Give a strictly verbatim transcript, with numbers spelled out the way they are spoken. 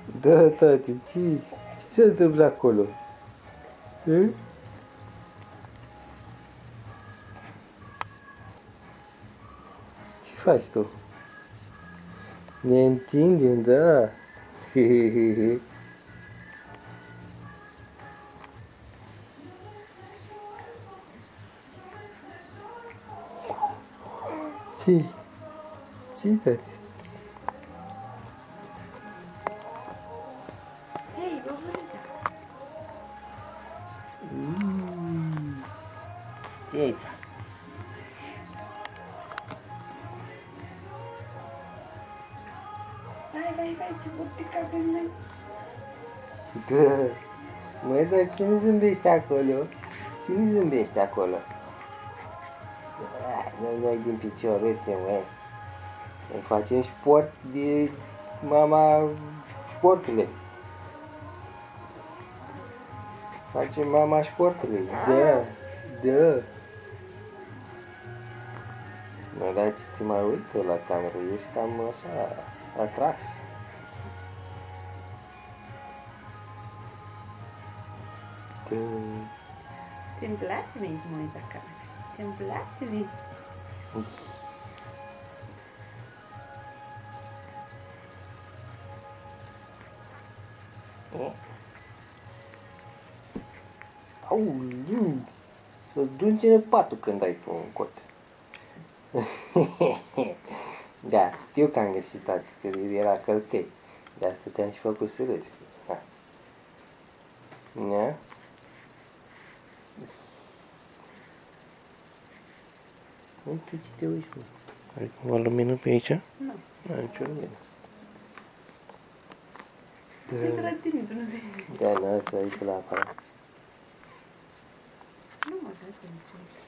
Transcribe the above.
Da, tati, ce, ce se întâmplă acolo? E? Ce faci tu? Ne întindem, da? Hehehe. Ce? Ce, tati? Hei, băbuța! Mm. Ce aici? Vai, vai, vai, ce burtica pe mine! Da. Măi, dar cine zâmbește acolo? Cine zâmbește acolo? Noi, noi din picioruțe, măi. Noi facem sport de mama sportului. Facem mama sportului. Da, da. Mă, dar ce te mai uită la cameră? Ești cam așa atras. Da. Ți-mi place mie să mă uit la cameră. Ți-mi place mie. Auliu! Să-ți dunge patul când ai tu un cot. Da, știu că am greșit toate, că era călcăi. De asta te-am și făcut să râzi. Ha. Da? Nu știu ce te uiți, mă. Ai cumva lumină pe aici? Nu. Nu, nicio lumină. Ce grătini, tu nu vezi. Da, nu, să aici la aparat. Nu mă vezi nici.